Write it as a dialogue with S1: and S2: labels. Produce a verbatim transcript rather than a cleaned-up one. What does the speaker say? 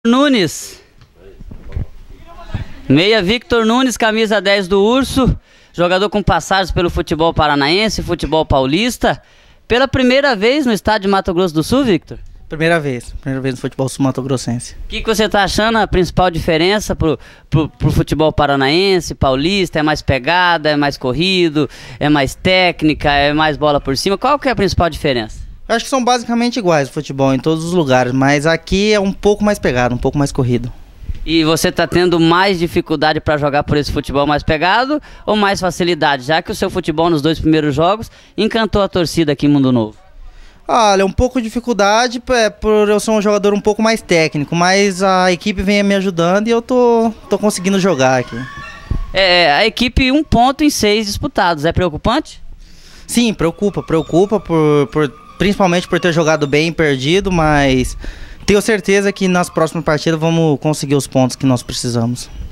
S1: Nunes, meia Victor Nunes, camisa dez do Urso, jogador com passagens pelo futebol paranaense, futebol paulista. Pela primeira vez no estádio de Mato Grosso do Sul, Victor?
S2: Primeira vez, primeira vez no futebol sul-mato-grossense.
S1: O que, que você está achando a principal diferença pro, pro, pro futebol paranaense, paulista? É mais pegada, é mais corrido, é mais técnica, é mais bola por cima? Qual que é a principal diferença?
S2: Eu acho que são basicamente iguais o futebol em todos os lugares, mas aqui é um pouco mais pegado, um pouco mais corrido.
S1: E você está tendo mais dificuldade para jogar por esse futebol mais pegado ou mais facilidade, já que o seu futebol nos dois primeiros jogos encantou a torcida aqui em Mundo Novo?
S2: Olha, um pouco de dificuldade é, por eu ser um jogador um pouco mais técnico, mas a equipe vem me ajudando e eu tô, tô conseguindo jogar aqui.
S1: É, a equipe um ponto em seis disputados, é preocupante?
S2: Sim, preocupa, preocupa por, por, principalmente por ter jogado bem e perdido, mas tenho certeza que nas próximas partidas vamos conseguir os pontos que nós precisamos.